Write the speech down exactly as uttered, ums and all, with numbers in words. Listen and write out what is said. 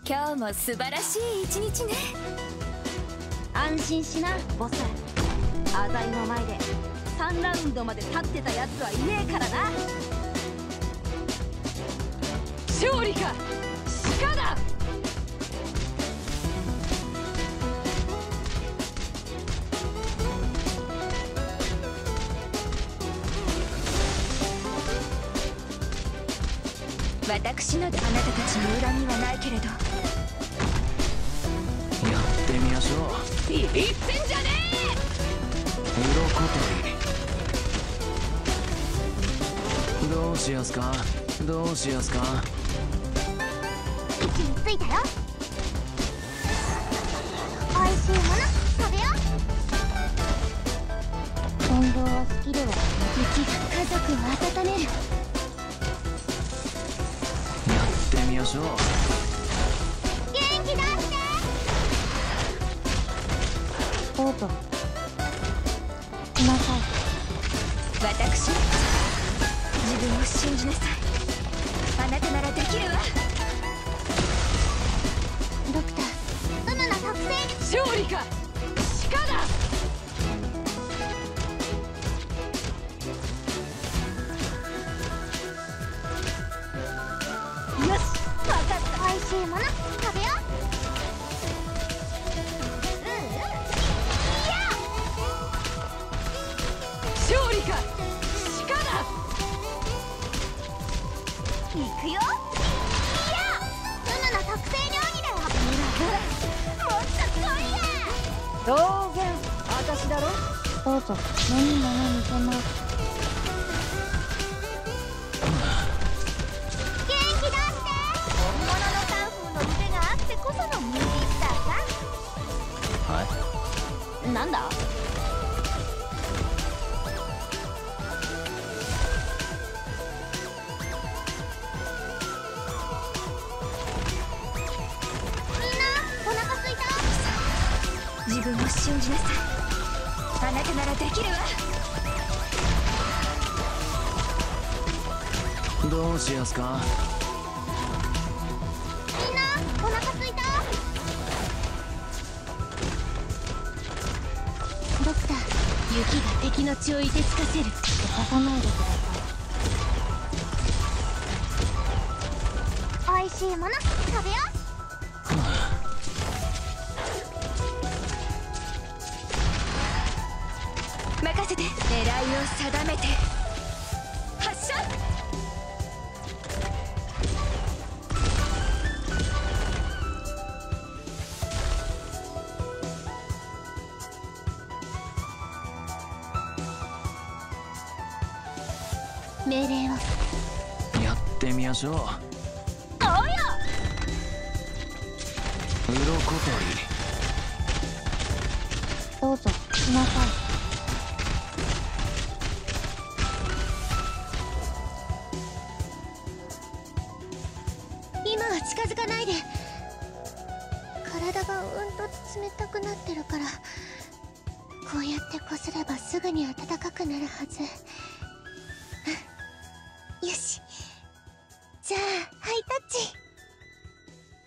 今日も素晴らしい一日ね。 安心しなボス。アザイの前でさんラウンドまで立ってたやつはいねえからな。勝利か鹿だ。 私のであなたたちに恨みはないけれど、 やってみましょう。 いいってんじゃね鱗取り。どうしやすかどうしやすか。 位置についたよ。おいしいもの食べよう。運動は好きでは雪が家族を温める。 やってみましょう。 元気出してどうぞ。来なさい。 私自分を信じなさい。あなたならできるわ。 ドクター、うむの特性。 勝利か鹿だ。よし、分かった。 おいしいもの食べよう。うんうん。いや勝利か鹿だ。 行くよ。いやうむの特製料理だよ。もっと来いや。 当然私だろ。 どうぞ。何も何とも元気出して。本物のカンフーの腕があってこそのムービースターか。 はい。 なんだ。 自分を信じなさい。あなたならできるわ。 どうしやすか。 みんなお腹すいた。ドクター、 雪が敵の血を凍てつかせる。 押さないでください。おいしいもの食べよう。 任せて。狙いを定めて発射。 命令を。 やってみましょう。 おや鱗取り。 どうぞ来なさい。 今は近づかないで。 体がうんと冷たくなってるから、こうやってこすればすぐに暖かくなるはず。よし、じゃあ